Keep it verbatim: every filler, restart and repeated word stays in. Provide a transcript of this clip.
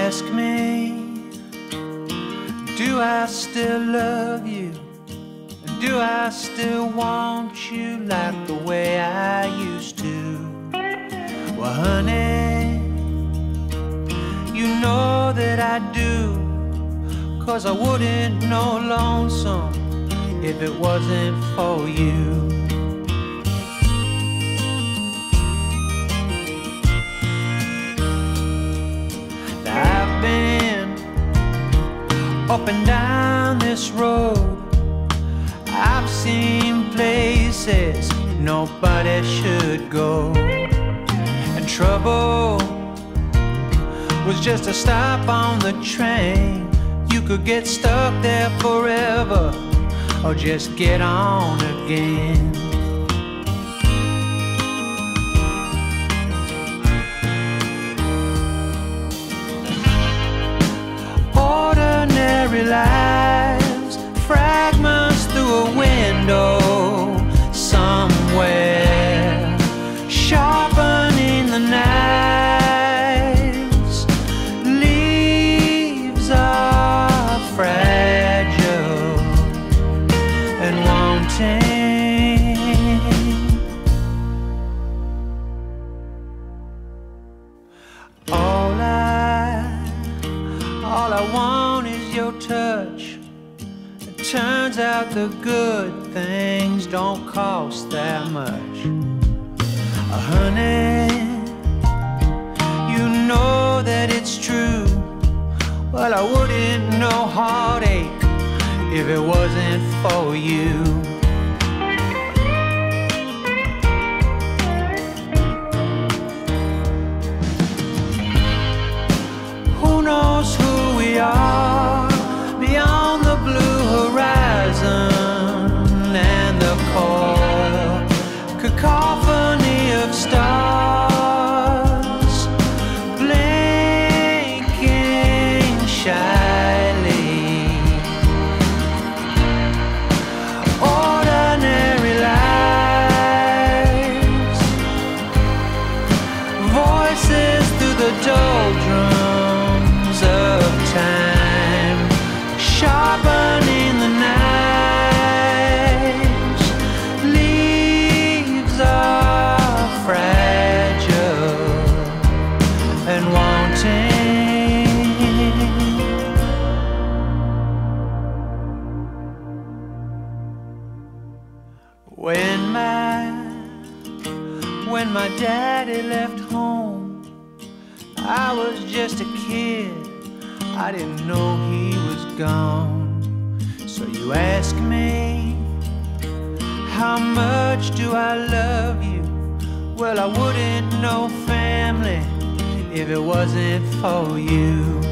ask me, do I still love you? Do I still want you like the way I used to? Well, honey, you know that I do, 'cause I wouldn't know lonesome if it wasn't for you. I've been up and down this road, I've seen places nobody should go, and trouble was just a stop on the train. You could get stuck there forever, or just get on again. Ordinary lives, fragments through a window somewhere, sharpening the knives. Leaves are fragile and wanting. All I, all I want is your touch. Turns out the good things don't cost that much. Uh, honey, you know that it's true. Well, I wouldn't know heartache if it wasn't for you. Who knows who we are beyond the blue horizon and the cold cacophony of stars blinking shyly. Ordinary lives, voices through the doldrums of time, sharpening the knives. Leaves are fragile and wanting. When my, when my daddy left home, I was just a kid, I didn't know he was gone. So you ask me, how much do I love you? Well, I wouldn't know family if it wasn't for you.